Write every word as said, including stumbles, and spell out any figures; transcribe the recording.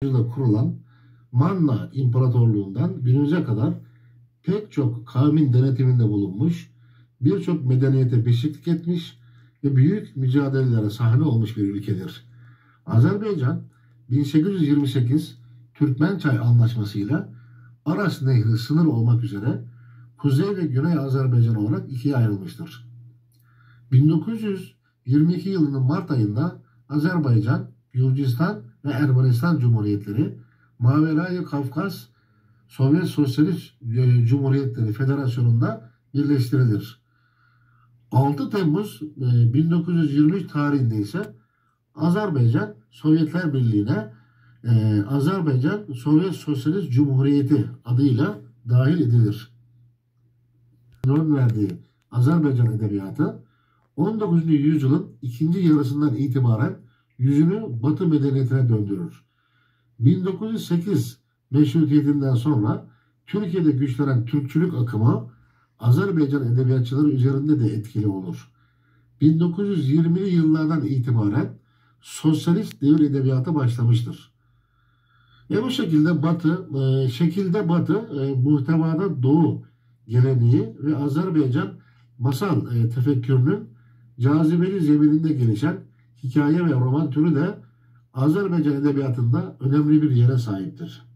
yılında kurulan Manna İmparatorluğundan günümüze kadar pek çok kavmin denetiminde bulunmuş, birçok medeniyete beşiklik etmiş ve büyük mücadelelere sahne olmuş bir ülkedir. Azerbaycan bin sekiz yüz yirmi sekiz Türkmençay Anlaşması'yla Aras Nehri sınır olmak üzere Kuzey ve Güney Azerbaycan olarak ikiye ayrılmıştır. bin dokuz yüz yirmi iki yılının Mart ayında Azerbaycan, Gürcistan ve Ermenistan Cumhuriyetleri Mavera-i Kafkas Sovyet Sosyalist Cumhuriyetleri Federasyonu'nda birleştirilir. altı Temmuz bin dokuz yüz yirmi üç tarihinde ise Azerbaycan Sovyetler Birliği'ne e, Azerbaycan Sovyet Sosyalist Cumhuriyeti adıyla dahil edilir. Yön verdiği Azerbaycan edebiyatı on dokuzuncu yüzyılın ikinci yarısından itibaren yüzünü Batı medeniyetine döndürür. bin dokuz yüz sekiz meşrutiyetinden sonra Türkiye'de güçlenen Türkçülük akımı Azerbaycan edebiyatçıları üzerinde de etkili olur. bin dokuz yüz yirmili yıllardan itibaren sosyalist devir edebiyatı başlamıştır. Ve bu şekilde Batı, e, şekilde Batı, e, muhtevada Doğu geleneği ve Azerbaycan masal e, tefekkürünün cazibeli zemininde gelişen hikaye ve roman türü de Azerbaycan edebiyatında önemli bir yere sahiptir.